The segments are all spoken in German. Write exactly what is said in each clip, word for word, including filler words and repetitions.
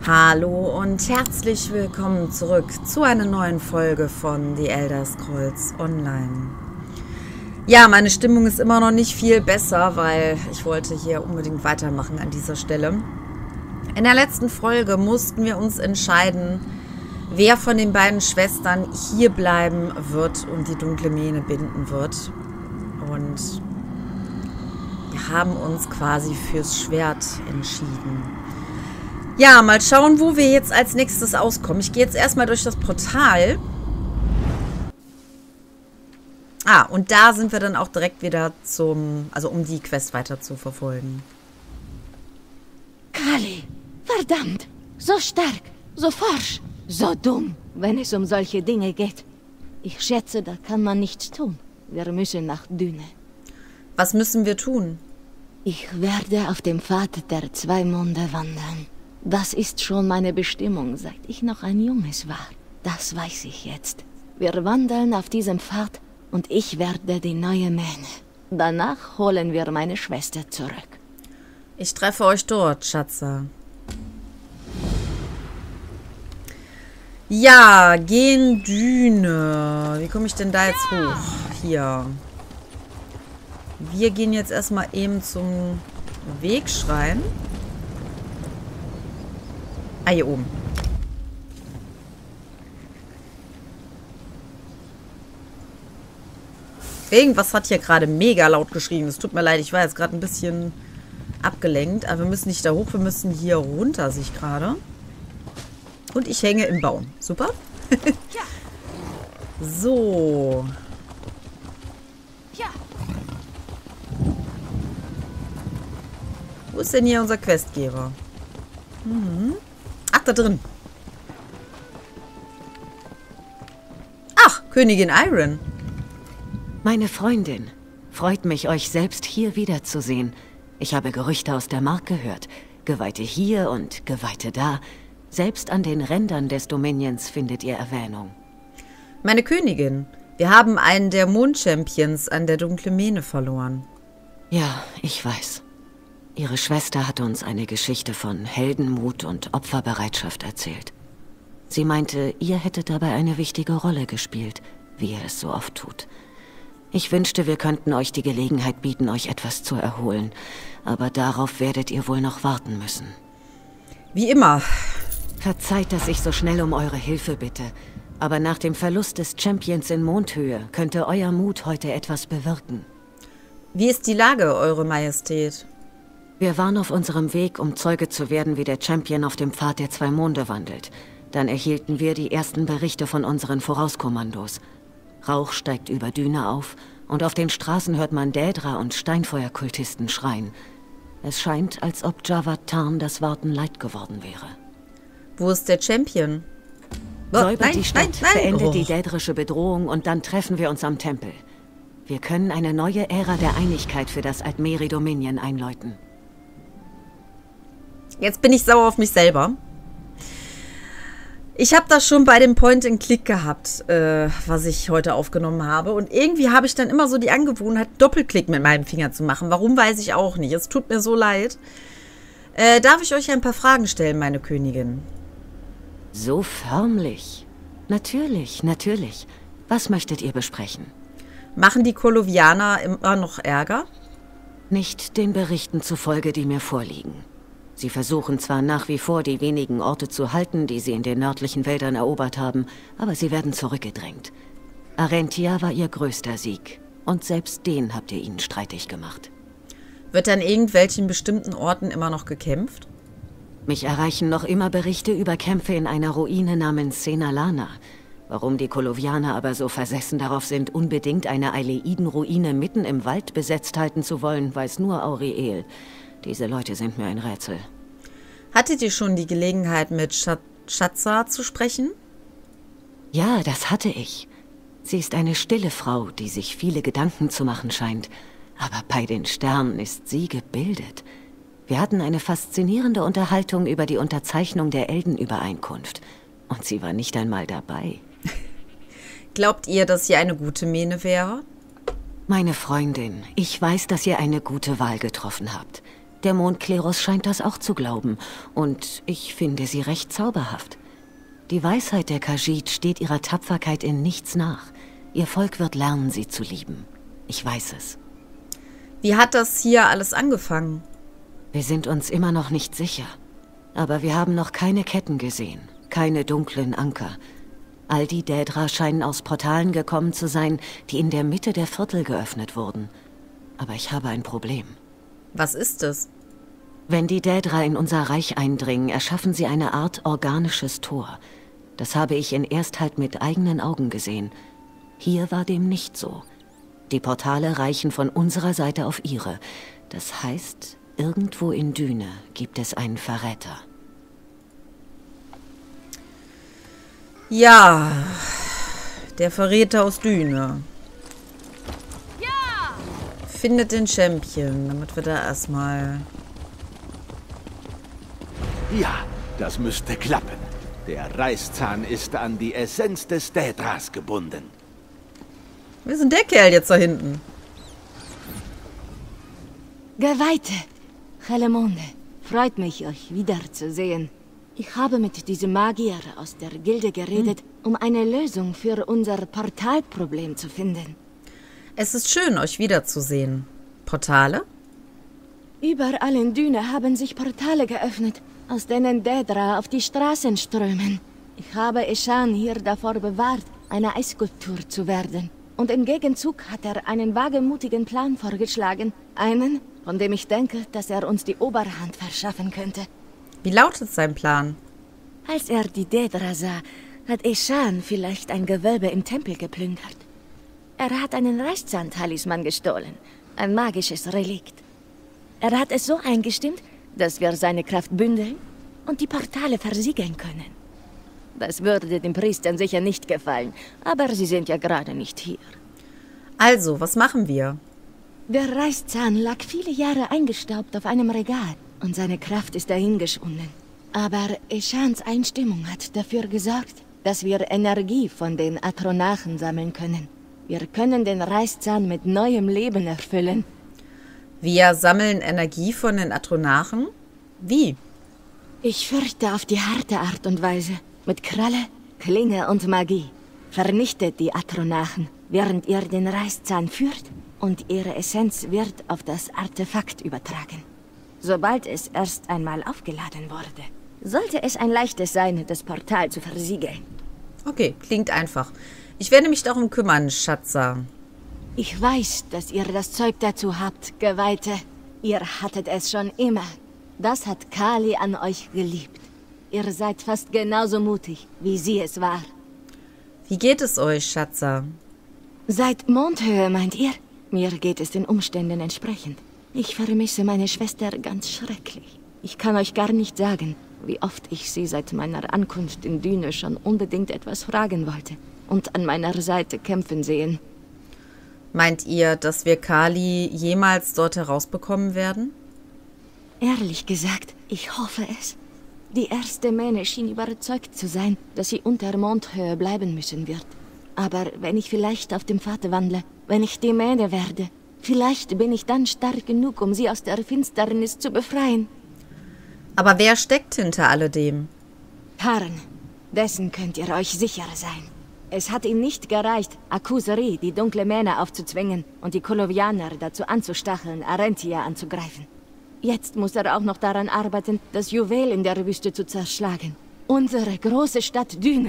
Hallo und herzlich willkommen zurück zu einer neuen Folge von The Elder Scrolls Online. Ja, meine Stimmung ist immer noch nicht viel besser, weil ich wollte hier unbedingt weitermachen an dieser Stelle. In der letzten Folge mussten wir uns entscheiden, wer von den beiden Schwestern hier bleiben wird und die dunkle Mähne binden wird. Und wir haben uns quasi fürs Schwert entschieden. Ja, mal schauen, wo wir jetzt als nächstes auskommen. Ich gehe jetzt erstmal durch das Portal. Ah, und da sind wir dann auch direkt wieder zum, also um die Quest weiter zu verfolgen. Kali, verdammt, so stark, so forsch, so dumm, wenn es um solche Dinge geht. Ich schätze, da kann man nichts tun. Wir müssen nach Düne. Was müssen wir tun? Ich werde auf dem Pfad der zwei Monde wandern. Das ist schon meine Bestimmung, seit ich noch ein Junges war. Das weiß ich jetzt. Wir wandeln auf diesem Pfad und ich werde die neue Mähne. Danach holen wir meine Schwester zurück. Ich treffe euch dort, Schatzer. Ja, gehen Düne. Wie komme ich denn da jetzt hoch? Hier. Wir gehen jetzt erstmal eben zum Wegschrein. Ah, hier oben. Irgendwas hat hier gerade mega laut geschrien. Es tut mir leid, ich war jetzt gerade ein bisschen abgelenkt. Aber wir müssen nicht da hoch, wir müssen hier runter, sehe ich gerade. Und ich hänge im Baum. Super. So. Wo ist denn hier unser Questgeber? Mhm. Ach, da drin. Ach, Königin Iron. Meine Freundin. Freut mich, euch selbst hier wiederzusehen. Ich habe Gerüchte aus der Mark gehört. Geweihte hier und Geweihte da. Selbst an den Rändern des Dominions findet ihr Erwähnung. Meine Königin, wir haben einen der Mond-Champions an der dunklen Mähne verloren. Ja, ich weiß. Ihre Schwester hat uns eine Geschichte von Heldenmut und Opferbereitschaft erzählt. Sie meinte, ihr hättet dabei eine wichtige Rolle gespielt, wie ihr es so oft tut. Ich wünschte, wir könnten euch die Gelegenheit bieten, euch etwas zu erholen. Aber darauf werdet ihr wohl noch warten müssen. Wie immer. Verzeiht, dass ich so schnell um eure Hilfe bitte. Aber nach dem Verlust des Champions in Mondhöhe könnte euer Mut heute etwas bewirken. Wie ist die Lage, Eure Majestät? Wir waren auf unserem Weg, um Zeuge zu werden, wie der Champion auf dem Pfad der zwei Monde wandelt. Dann erhielten wir die ersten Berichte von unseren Vorauskommandos. Rauch steigt über Düne auf und auf den Straßen hört man Dädra und Steinfeuerkultisten schreien. Es scheint, als ob Javad Tarn das Warten leid geworden wäre. Wo ist der Champion? Oh, Säubert nein, die Stadt, nein, nein. beendet Oh. die dädrische Bedrohung und dann treffen wir uns am Tempel. Wir können eine neue Ära der Einigkeit für das Altmeri Dominion einläuten. Jetzt bin ich sauer auf mich selber. Ich habe das schon bei dem Point-and-Click gehabt, äh, was ich heute aufgenommen habe. Und irgendwie habe ich dann immer so die Angewohnheit, Doppelklick mit meinem Finger zu machen. Warum, weiß ich auch nicht. Es tut mir so leid. Äh, darf ich euch ein paar Fragen stellen, meine Königin? So förmlich. Natürlich, natürlich. Was möchtet ihr besprechen? Machen die Kolovianer immer noch Ärger? Nicht den Berichten zufolge, die mir vorliegen. Sie versuchen zwar nach wie vor, die wenigen Orte zu halten, die sie in den nördlichen Wäldern erobert haben, aber sie werden zurückgedrängt. Arentia war ihr größter Sieg. Und selbst den habt ihr ihnen streitig gemacht. Wird an irgendwelchen bestimmten Orten immer noch gekämpft? Mich erreichen noch immer Berichte über Kämpfe in einer Ruine namens Senalana. Warum die Kolovianer aber so versessen darauf sind, unbedingt eine Aileiden-Ruine mitten im Wald besetzt halten zu wollen, weiß nur Auriel. Diese Leute sind mir ein Rätsel. Hattet ihr schon die Gelegenheit, mit Schat Schatza zu sprechen? Ja, das hatte ich. Sie ist eine stille Frau, die sich viele Gedanken zu machen scheint. Aber bei den Sternen ist sie gebildet. Wir hatten eine faszinierende Unterhaltung über die Unterzeichnung der Eldenübereinkunft. Und sie war nicht einmal dabei. Glaubt ihr, dass sie eine gute Mähne wäre? Meine Freundin, ich weiß, dass ihr eine gute Wahl getroffen habt. Der Mondklerus scheint das auch zu glauben. Und ich finde sie recht zauberhaft. Die Weisheit der Khajiit steht ihrer Tapferkeit in nichts nach. Ihr Volk wird lernen, sie zu lieben. Ich weiß es. Wie hat das hier alles angefangen? Wir sind uns immer noch nicht sicher. Aber wir haben noch keine Ketten gesehen. Keine dunklen Anker. All die Daedra scheinen aus Portalen gekommen zu sein, die in der Mitte der Viertel geöffnet wurden. Aber ich habe ein Problem. Was ist es? Wenn die Daedra in unser Reich eindringen, erschaffen sie eine Art organisches Tor. Das habe ich in Ersthalt mit eigenen Augen gesehen. Hier war dem nicht so. Die Portale reichen von unserer Seite auf ihre. Das heißt, irgendwo in Düne gibt es einen Verräter. Ja, der Verräter aus Düne. Ja! Findet den Champion, damit wir da erstmal... Ja, das müsste klappen. Der Reißzahn ist an die Essenz des Daedras gebunden. Wer ist denn der Kerl jetzt da hinten? Geweihte, Chelemonde, freut mich, euch wiederzusehen. Ich habe mit diesem Magier aus der Gilde geredet, hm. um eine Lösung für unser Portalproblem zu finden. Es ist schön, euch wiederzusehen. Portale? Überall in Düne haben sich Portale geöffnet, aus denen Daedra auf die Straßen strömen. Ich habe Eshan hier davor bewahrt, eine Eisskulptur zu werden. Und im Gegenzug hat er einen wagemutigen Plan vorgeschlagen. Einen, von dem ich denke, dass er uns die Oberhand verschaffen könnte. Wie lautet sein Plan? Als er die Daedra sah, hat Eshan vielleicht ein Gewölbe im Tempel geplündert. Er hat einen Reißzahn-Talisman gestohlen, ein magisches Relikt. Er hat es so eingestimmt, dass wir seine Kraft bündeln und die Portale versiegeln können. Das würde den Priestern sicher nicht gefallen, aber sie sind ja gerade nicht hier. Also, was machen wir? Der Reißzahn lag viele Jahre eingestaubt auf einem Regal und seine Kraft ist dahingeschwunden. Aber Eshans Einstimmung hat dafür gesorgt, dass wir Energie von den Atronachen sammeln können. Wir können den Reißzahn mit neuem Leben erfüllen. Wir sammeln Energie von den Atronachen? Wie? Ich fürchte auf die harte Art und Weise. Mit Kralle, Klinge und Magie. Vernichtet die Atronachen, während ihr den Reißzahn führt, und ihre Essenz wird auf das Artefakt übertragen. Sobald es erst einmal aufgeladen wurde, sollte es ein leichtes sein, das Portal zu versiegeln. Okay, klingt einfach. Ich werde mich darum kümmern, Schatzer. Ich weiß, dass ihr das Zeug dazu habt, Geweihte. Ihr hattet es schon immer. Das hat Kali an euch geliebt. Ihr seid fast genauso mutig, wie sie es war. Wie geht es euch, Schatzer? Seit Mondhöhe, meint ihr? Mir geht es den Umständen entsprechend. Ich vermisse meine Schwester ganz schrecklich. Ich kann euch gar nicht sagen, wie oft ich sie seit meiner Ankunft in Düne schon unbedingt etwas fragen wollte und an meiner Seite kämpfen sehen. Meint ihr, dass wir Kali jemals dort herausbekommen werden? Ehrlich gesagt, ich hoffe es. Die erste Mähne schien überzeugt zu sein, dass sie unter Mondhöhe bleiben müssen wird. Aber wenn ich vielleicht auf dem Pfad wandle, wenn ich die Mähne werde, vielleicht bin ich dann stark genug, um sie aus der Finsternis zu befreien. Aber wer steckt hinter alledem? Harren, dessen könnt ihr euch sicher sein. Es hat ihm nicht gereicht, Akuseri, die dunkle Mähne aufzuzwingen und die Kolovianer dazu anzustacheln, Arentia anzugreifen. Jetzt muss er auch noch daran arbeiten, das Juwel in der Wüste zu zerschlagen. Unsere große Stadt Düne.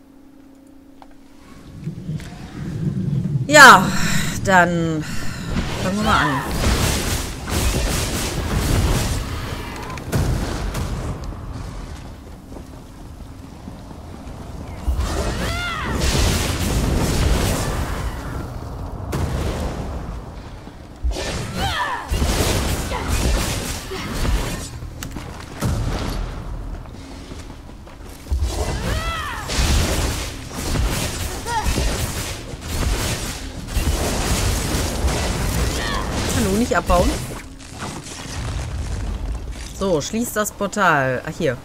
Ja, dann fangen wir mal an. Nicht abbauen. So, schließt das Portal. Ach, hier.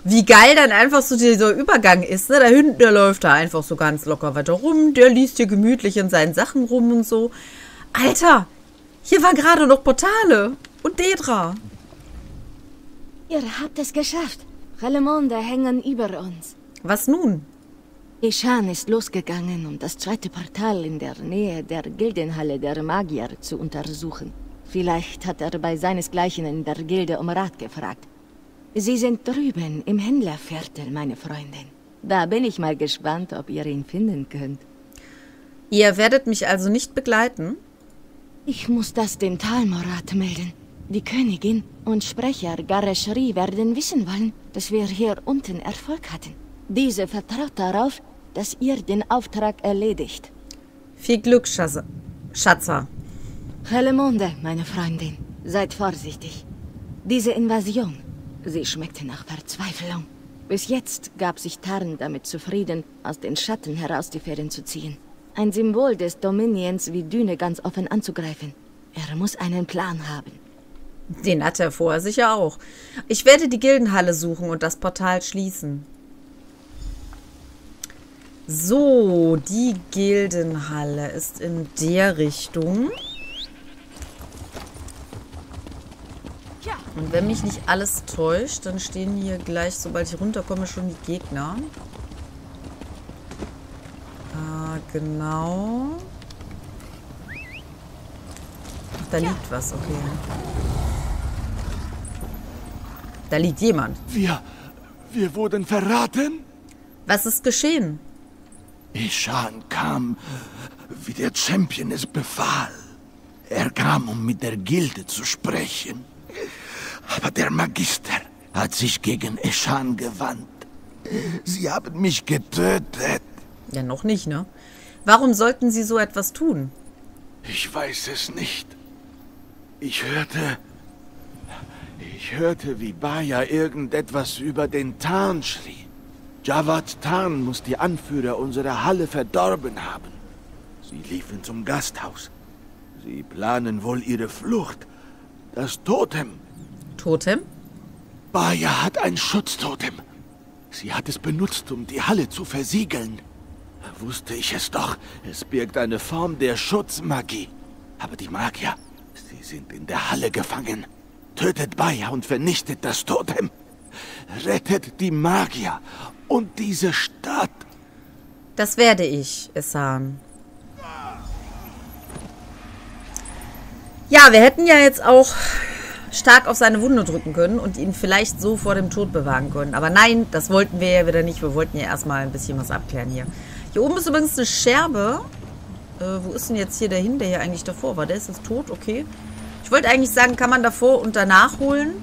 Wie geil dann einfach so dieser Übergang ist, ne? Da hinten, der läuft da einfach so ganz locker weiter rum. Der liest hier gemütlich in seinen Sachen rum und so. Alter, hier waren gerade noch Portale und Dedra. Ihr habt es geschafft. Relemonde hängen über uns. Was nun? Eshan ist losgegangen, um das zweite Portal in der Nähe der Gildenhalle der Magier zu untersuchen. Vielleicht hat er bei seinesgleichen in der Gilde um Rat gefragt. Sie sind drüben im Händlerviertel, meine Freundin. Da bin ich mal gespannt, ob ihr ihn finden könnt. Ihr werdet mich also nicht begleiten? Ich muss das dem Talmorat melden. Die Königin und Sprecher Gareshri werden wissen wollen, dass wir hier unten Erfolg hatten. Diese vertraut darauf, dass ihr den Auftrag erledigt. Viel Glück, Schatz- Schatzer. Relemonde, meine Freundin, seid vorsichtig. Diese Invasion, sie schmeckte nach Verzweiflung. Bis jetzt gab sich Tarn damit zufrieden, aus den Schatten heraus die Fäden zu ziehen. Ein Symbol des Dominions wie Düne ganz offen anzugreifen. Er muss einen Plan haben. Den hat er vorher sicher auch. Ich werde die Gildenhalle suchen und das Portal schließen. So, die Gildenhalle ist in der Richtung. Und wenn mich nicht alles täuscht, dann stehen hier gleich, sobald ich runterkomme, schon die Gegner. Ah, genau. Ach, da liegt was, okay. Da liegt jemand. Wir, wir wurden verraten? Was ist geschehen? Eshan kam, wie der Champion es befahl. Er kam, um mit der Gilde zu sprechen. Aber der Magister hat sich gegen Eshan gewandt. Sie haben mich getötet. Ja, noch nicht, ne? Warum sollten sie so etwas tun? Ich weiß es nicht. Ich hörte... Ich hörte, wie Baya irgendetwas über den Tarn schrie. Javad Tarn muss die Anführer unserer Halle verdorben haben. Sie liefen zum Gasthaus. Sie planen wohl ihre Flucht. Das Totem. Totem? Baya hat ein Schutztotem. Sie hat es benutzt, um die Halle zu versiegeln. Wusste ich es doch. Es birgt eine Form der Schutzmagie. Aber die Magier, sie sind in der Halle gefangen. Tötet Baya und vernichtet das Totem. Rettet die Magier und diese Stadt. Das werde ich, Essan. Ja, wir hätten ja jetzt auch stark auf seine Wunde drücken können und ihn vielleicht so vor dem Tod bewahren können. Aber nein, das wollten wir ja wieder nicht. Wir wollten ja erstmal ein bisschen was abklären hier. Hier oben ist übrigens eine Scherbe. Äh, wo ist denn jetzt hier der hin, der hier eigentlich davor war? Der ist jetzt tot, okay. Ich wollte eigentlich sagen, kann man davor und danach holen.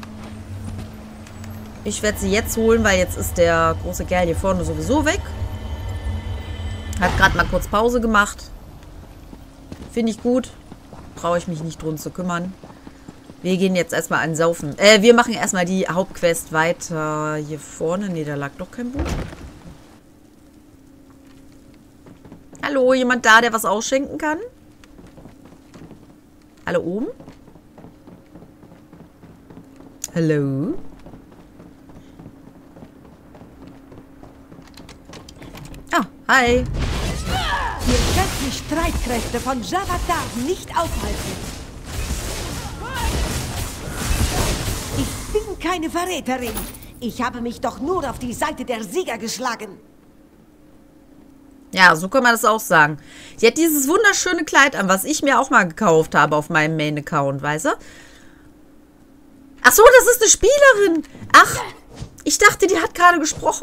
Ich werde sie jetzt holen, weil jetzt ist der große Kerl hier vorne sowieso weg. Hat gerade mal kurz Pause gemacht. Finde ich gut. Brauche ich mich nicht drum zu kümmern. Wir gehen jetzt erstmal an Saufen. Äh, wir machen erstmal die Hauptquest weiter. Hier vorne. Ne, da lag doch kein Buch. Hallo, jemand da, der was ausschenken kann? Alle oben? Hallo? Ah, hi. Ihr könnt die Streitkräfte von Javatar nicht aufhalten. Ich bin keine Verräterin. Ich habe mich doch nur auf die Seite der Sieger geschlagen. Ja, so kann man das auch sagen. Die hat dieses wunderschöne Kleid an, was ich mir auch mal gekauft habe auf meinem Main-Account, weißt du? Ach so, das ist eine Spielerin. Ach, ich dachte, die hat gerade gesprochen.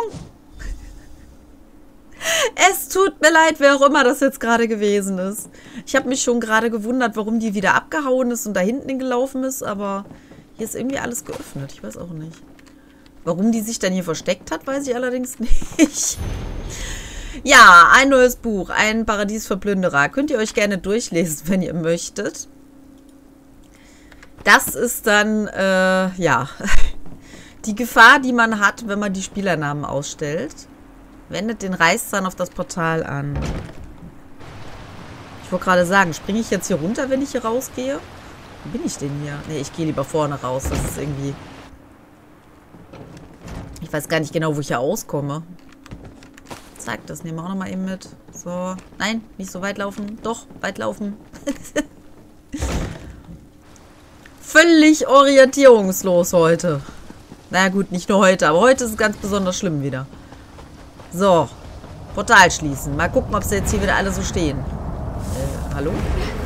Es tut mir leid, wer auch immer das jetzt gerade gewesen ist. Ich habe mich schon gerade gewundert, warum die wieder abgehauen ist und da hinten gelaufen ist, aber hier ist irgendwie alles geöffnet. Ich weiß auch nicht. Warum die sich dann hier versteckt hat, weiß ich allerdings nicht. Ja, ein neues Buch, ein Paradies für Plünderer. Könnt ihr euch gerne durchlesen, wenn ihr möchtet. Das ist dann, äh, ja, die Gefahr, die man hat, wenn man die Spielernamen ausstellt. Wendet den Reißzahn auf das Portal an. Ich wollte gerade sagen, springe ich jetzt hier runter, wenn ich hier rausgehe? Wo bin ich denn hier? Ne, ich gehe lieber vorne raus. Das ist irgendwie... Ich weiß gar nicht genau, wo ich hier auskomme. Zack, das nehmen wir auch nochmal eben mit. So. Nein, nicht so weit laufen. Doch, weit laufen. Völlig orientierungslos heute. Na gut, nicht nur heute, aber heute ist es ganz besonders schlimm wieder. So. Portal schließen. Mal gucken, ob sie jetzt hier wieder alle so stehen. Äh, hallo?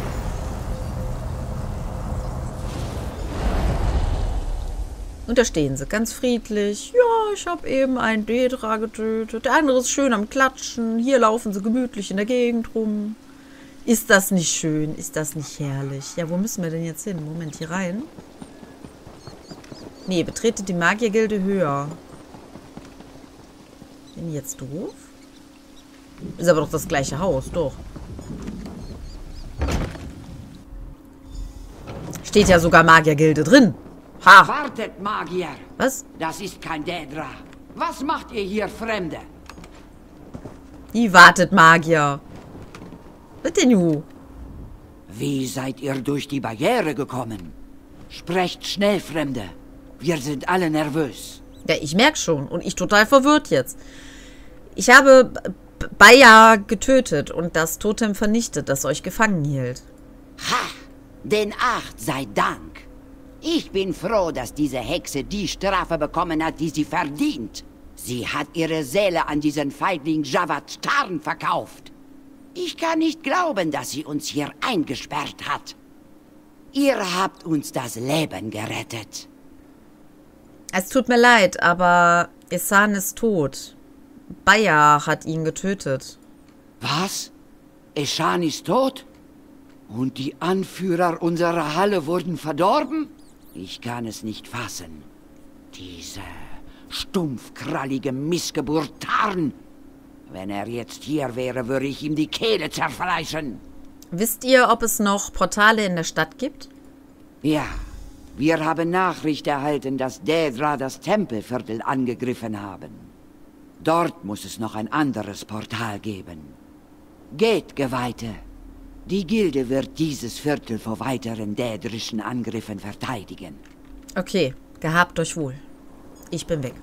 Und da stehen sie, ganz friedlich. Ja, ich habe eben einen Daedra getötet. Der andere ist schön am Klatschen. Hier laufen sie gemütlich in der Gegend rum. Ist das nicht schön? Ist das nicht herrlich? Ja, wo müssen wir denn jetzt hin? Moment, hier rein. Nee, betretet die Magiergilde höher. Bin ich jetzt doof? Ist aber doch das gleiche Haus, doch. Steht ja sogar Magiergilde drin. Ha! Wartet, Magier! Was? Das ist kein Daedra. Was macht ihr hier, Fremde? Die wartet, Magier. Bitte, nu. Wie seid ihr durch die Barriere gekommen? Sprecht schnell, Fremde. Wir sind alle nervös. Ja, ich merke schon. Und ich total verwirrt jetzt. Ich habe Baya getötet und das Totem vernichtet, das euch gefangen hielt. Ha! Den Acht sei Dank. Ich bin froh, dass diese Hexe die Strafe bekommen hat, die sie verdient. Sie hat ihre Seele an diesen Feigling Javad Tarn verkauft. Ich kann nicht glauben, dass sie uns hier eingesperrt hat. Ihr habt uns das Leben gerettet. Es tut mir leid, aber Esan ist tot. Baya hat ihn getötet. Was? Eshan ist tot? Und die Anführer unserer Halle wurden verdorben? Ich kann es nicht fassen. Diese stumpfkrallige Missgeburt Tarn. Wenn er jetzt hier wäre, würde ich ihm die Kehle zerfleischen. Wisst ihr, ob es noch Portale in der Stadt gibt? Ja, wir haben Nachricht erhalten, dass Daedra das Tempelviertel angegriffen haben. Dort muss es noch ein anderes Portal geben. Geht, Geweihte. Die Gilde wird dieses Viertel vor weiteren dädrischen Angriffen verteidigen. Okay, gehabt euch wohl. Ich bin weg.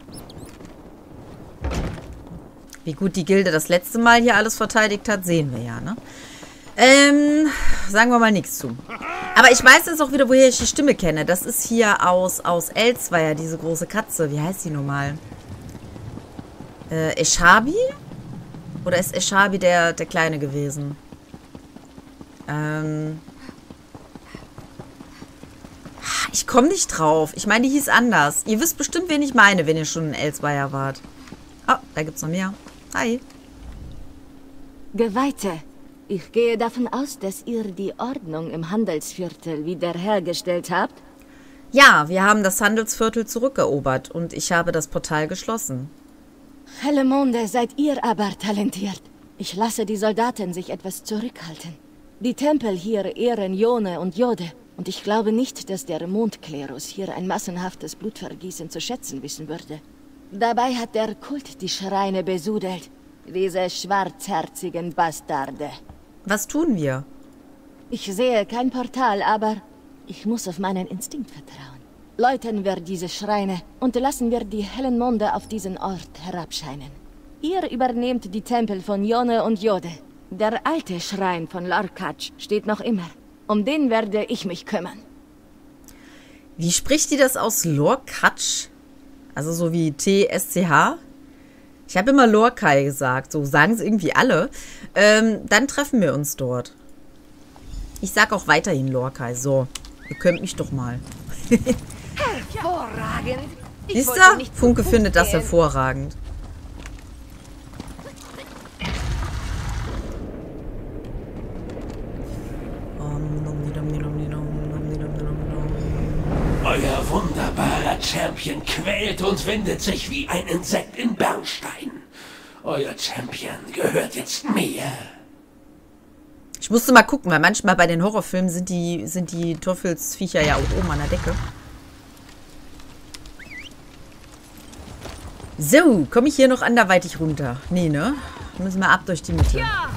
Wie gut die Gilde das letzte Mal hier alles verteidigt hat, sehen wir ja, ne? Ähm, sagen wir mal nichts zu. Aber ich weiß jetzt auch wieder, woher ich die Stimme kenne. Das ist hier aus, aus Elsweier, diese große Katze. Wie heißt die nochmal? Äh, Eschabi? Oder ist Eschabi der, der Kleine gewesen? Ähm. Ich komme nicht drauf. Ich meine, die hieß anders. Ihr wisst bestimmt, wen ich meine, wenn ihr schon in Elsweier wart. Oh, da gibt's noch mehr. Hi. Geweihte, ich gehe davon aus, dass ihr die Ordnung im Handelsviertel wiederhergestellt habt? Ja, wir haben das Handelsviertel zurückerobert und ich habe das Portal geschlossen. Helle Monde, seid ihr aber talentiert. Ich lasse die Soldaten sich etwas zurückhalten. Die Tempel hier ehren Yone und Jode. Und ich glaube nicht, dass der Mondklerus hier ein massenhaftes Blutvergießen zu schätzen wissen würde. Dabei hat der Kult die Schreine besudelt. Diese schwarzherzigen Bastarde. Was tun wir? Ich sehe kein Portal, aber ich muss auf meinen Instinkt vertrauen. Läuten wir diese Schreine und lassen wir die hellen Monde auf diesen Ort herabscheinen. Ihr übernehmt die Tempel von Yone und Jode. Der alte Schrein von Lorkatsch steht noch immer. Um den werde ich mich kümmern. Wie spricht die das aus? Lorkatsch? Also so wie T S C H? Ich habe immer Lorkai gesagt. So sagen es irgendwie alle. Ähm, dann treffen wir uns dort. Ich sag auch weiterhin Lorkai. So, ihr könnt mich doch mal. Hervorragend. Siehst du? Funke findet das hervorragend. Euer wunderbarer Champion quält und windet sich wie ein Insekt in Bernstein. Euer Champion gehört jetzt mir. Ich musste mal gucken, weil manchmal bei den Horrorfilmen sind die, sind die Teufelsviecher ja auch oben an der Decke. So, komme ich hier noch anderweitig runter? Nee, ne? Müssen wir ab durch die Mitte. Ja.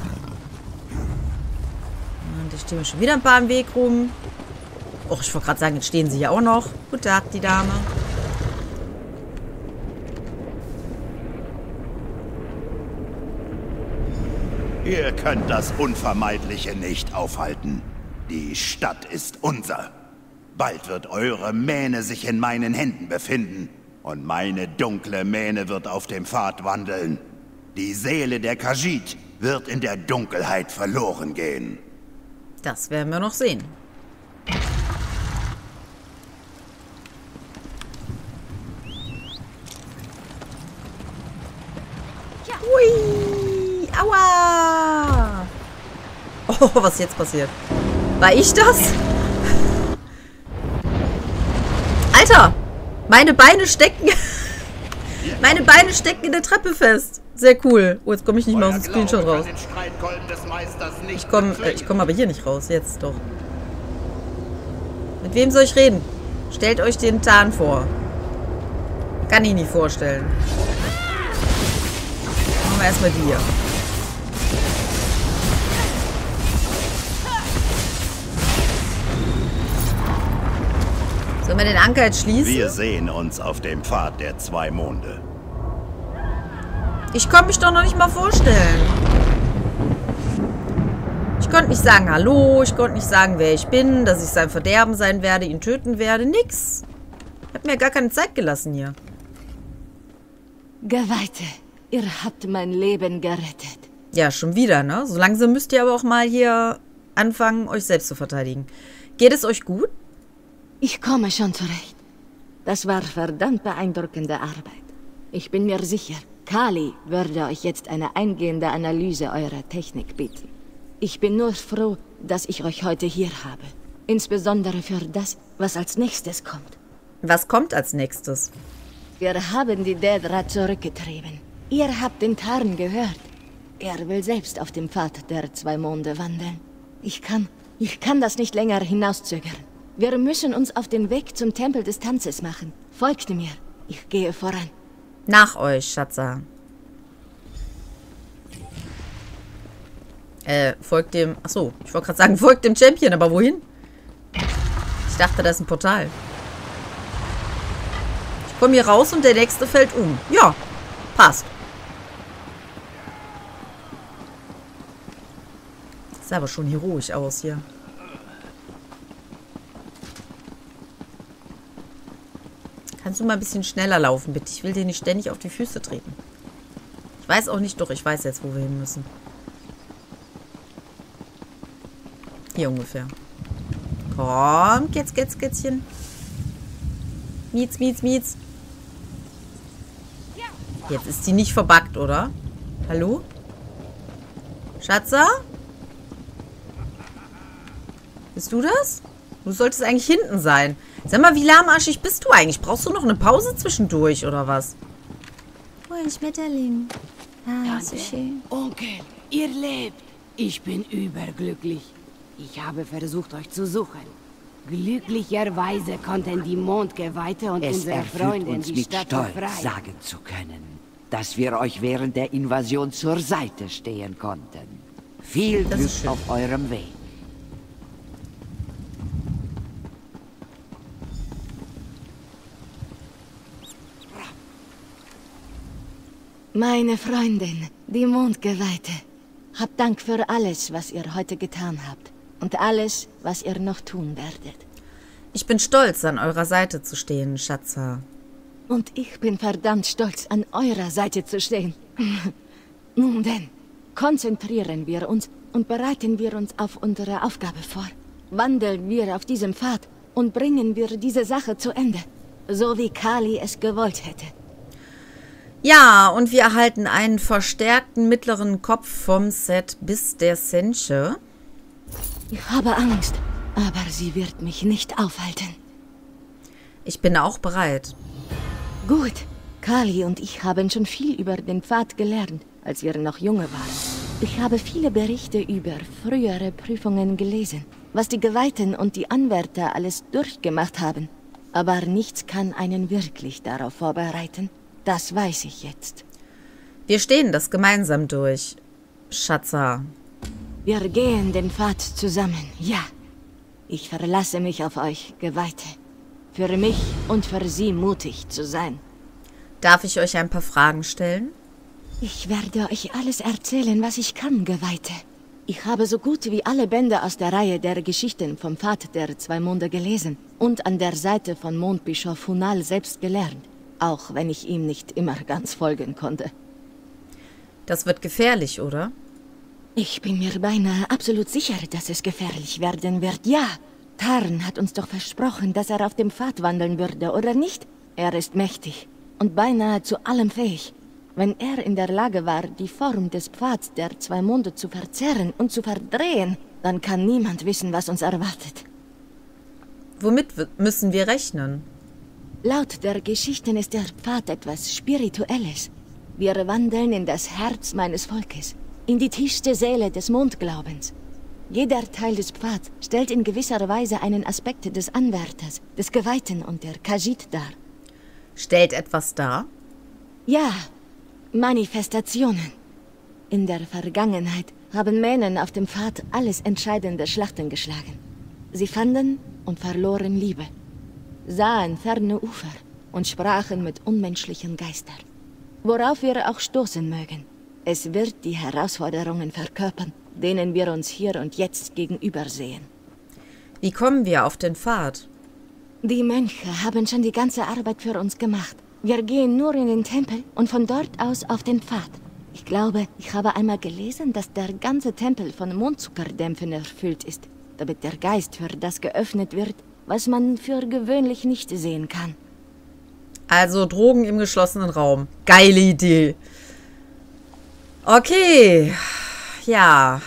Und da stehen wir schon wieder ein paar im Weg rum. Och, ich wollte gerade sagen, jetzt stehen sie ja auch noch. Guten Tag, die Dame. Ihr könnt das Unvermeidliche nicht aufhalten. Die Stadt ist unser. Bald wird eure Mähne sich in meinen Händen befinden. Und meine dunkle Mähne wird auf dem Pfad wandeln. Die Seele der Khajiit wird in der Dunkelheit verloren gehen. Das werden wir noch sehen. Hui! Aua! Oh, was ist jetzt passiert? War ich das? Alter! Meine Beine stecken... Meine Beine stecken in der Treppe fest. Sehr cool. Oh, jetzt komme ich nicht mehr aus dem Screenshot raus. Ich komme äh, ich komm aber hier nicht raus. Jetzt doch. Mit wem soll ich reden? Stellt euch den Tarn vor. Kann ich nicht vorstellen. Machen wir erstmal die hier. Sollen wir den Anker jetzt schließen? Wir sehen uns auf dem Pfad der zwei Monde. Ich konnte mich doch noch nicht mal vorstellen. Ich konnte nicht sagen Hallo, ich konnte nicht sagen, wer ich bin, dass ich sein Verderben sein werde, ihn töten werde, nix. Ich hab mir gar keine Zeit gelassen hier. Geweihte, ihr habt mein Leben gerettet. Ja, schon wieder, ne? So langsam müsst ihr aber auch mal hier anfangen, euch selbst zu verteidigen. Geht es euch gut? Ich komme schon zurecht. Das war verdammt beeindruckende Arbeit. Ich bin mir sicher, Kali würde euch jetzt eine eingehende Analyse eurer Technik bieten. Ich bin nur froh, dass ich euch heute hier habe. Insbesondere für das, was als nächstes kommt. Was kommt als nächstes? Wir haben die Daedra zurückgetrieben. Ihr habt den Tarn gehört. Er will selbst auf dem Pfad der zwei Monde wandeln. Ich kann, ich kann das nicht länger hinauszögern. Wir müssen uns auf den Weg zum Tempel des Tanzes machen. Folgt mir. Ich gehe voran. Nach euch, Schatzer. Äh, folgt dem... Achso, ich wollte gerade sagen, folgt dem Champion, aber wohin? Ich dachte, das ist ein Portal. Ich komme hier raus und der nächste fällt um. Ja, passt. Sah aber schon heroisch aus hier. Kannst du mal ein bisschen schneller laufen, bitte? Ich will dir nicht ständig auf die Füße treten. Ich weiß auch nicht, doch ich weiß jetzt, wo wir hin müssen. Hier ungefähr. Komm, Kätz, Kätz, Kätzchen. Mietz, Mietz, Mietz. Jetzt ist sie nicht verbuggt, oder? Hallo? Schatzer? Bist du das? Du solltest eigentlich hinten sein. Sag mal, wie lahmarschig bist du eigentlich? Brauchst du noch eine Pause zwischendurch, oder was? Oh, ein Schmetterling. Ah, so schön. Onkel, ihr lebt. Ich bin überglücklich. Ich habe versucht, euch zu suchen. Glücklicherweise konnten die Mondgeweihte und es unsere Freundin uns die mit Stadt Stolz befreien. sagen zu können, dass wir euch während der Invasion zur Seite stehen konnten. Viel Das Glück ist schön. auf eurem Weg. Meine Freundin, die Mondgeweihte. Habt Dank für alles, was ihr heute getan habt. Und alles, was ihr noch tun werdet. Ich bin stolz, an eurer Seite zu stehen, Schatzer. Und ich bin verdammt stolz, an eurer Seite zu stehen. Nun denn, konzentrieren wir uns und bereiten wir uns auf unsere Aufgabe vor. Wandeln wir auf diesem Pfad und bringen wir diese Sache zu Ende. So wie Kali es gewollt hätte. Ja, und wir erhalten einen verstärkten mittleren Kopf vom Set bis der Senche. Ich habe Angst, aber sie wird mich nicht aufhalten. Ich bin auch bereit. Gut, Kali und ich haben schon viel über den Pfad gelernt, als wir noch junge waren. Ich habe viele Berichte über frühere Prüfungen gelesen, was die Geweihten und die Anwärter alles durchgemacht haben. Aber nichts kann einen wirklich darauf vorbereiten. Das weiß ich jetzt. Wir stehen das gemeinsam durch, Schatzer. Wir gehen den Pfad zusammen, ja. Ich verlasse mich auf euch, Geweihte. Für mich und für sie mutig zu sein. Darf ich euch ein paar Fragen stellen? Ich werde euch alles erzählen, was ich kann, Geweihte. Ich habe so gut wie alle Bände aus der Reihe der Geschichten vom Pfad der zwei Monde gelesen und an der Seite von Mondbischof Hunal selbst gelernt, auch wenn ich ihm nicht immer ganz folgen konnte. Das wird gefährlich, oder? Ich bin mir beinahe absolut sicher, dass es gefährlich werden wird, ja. Tarn hat uns doch versprochen, dass er auf dem Pfad wandeln würde, oder nicht? Er ist mächtig und beinahe zu allem fähig. Wenn er in der Lage war, die Form des Pfads der zwei Monde zu verzerren und zu verdrehen, dann kann niemand wissen, was uns erwartet. Womit müssen wir rechnen? Laut der Geschichten ist der Pfad etwas Spirituelles. Wir wandeln in das Herz meines Volkes, in die tiefste Seele des Mondglaubens. Jeder Teil des Pfads stellt in gewisser Weise einen Aspekt des Anwärters, des Geweihten und der Khajiit dar. Stellt etwas dar? Ja, Manifestationen. In der Vergangenheit haben Mänen auf dem Pfad alles entscheidende Schlachten geschlagen. Sie fanden und verloren Liebe, sahen ferne Ufer und sprachen mit unmenschlichen Geistern. Worauf wir auch stoßen mögen, es wird die Herausforderungen verkörpern, denen wir uns hier und jetzt gegenübersehen. Wie kommen wir auf den Pfad? Die Mönche haben schon die ganze Arbeit für uns gemacht. Wir gehen nur in den Tempel und von dort aus auf den Pfad. Ich glaube, ich habe einmal gelesen, dass der ganze Tempel von Mondzuckerdämpfen erfüllt ist, damit der Geist für das geöffnet wird, was man für gewöhnlich nicht sehen kann. Also Drogen im geschlossenen Raum. Geile Idee. Okay. Ja.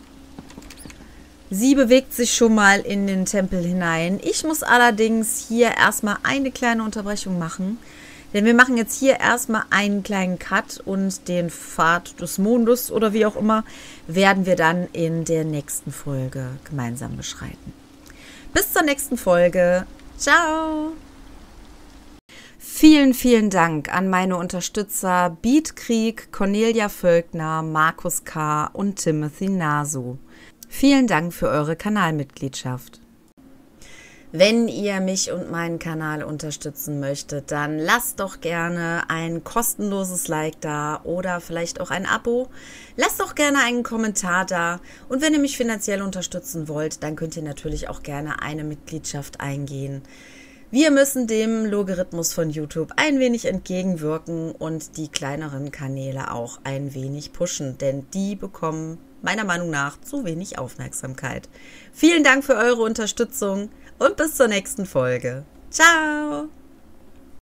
Sie bewegt sich schon mal in den Tempel hinein. Ich muss allerdings hier erstmal eine kleine Unterbrechung machen. Denn wir machen jetzt hier erstmal einen kleinen Cut und den Pfad des Mondes oder wie auch immer werden wir dann in der nächsten Folge gemeinsam beschreiten. Bis zur nächsten Folge. Ciao! Vielen, vielen Dank an meine Unterstützer Beatkrieg, Cornelia Völkner, Markus K. und Timothy Nasu. Vielen Dank für eure Kanalmitgliedschaft. Wenn ihr mich und meinen Kanal unterstützen möchtet, dann lasst doch gerne ein kostenloses Like da oder vielleicht auch ein Abo. Lasst doch gerne einen Kommentar da und wenn ihr mich finanziell unterstützen wollt, dann könnt ihr natürlich auch gerne eine Mitgliedschaft eingehen. Wir müssen dem Logarithmus von YouTube ein wenig entgegenwirken und die kleineren Kanäle auch ein wenig pushen, denn die bekommen meiner Meinung nach zu wenig Aufmerksamkeit. Vielen Dank für eure Unterstützung. Und bis zur nächsten Folge. Ciao!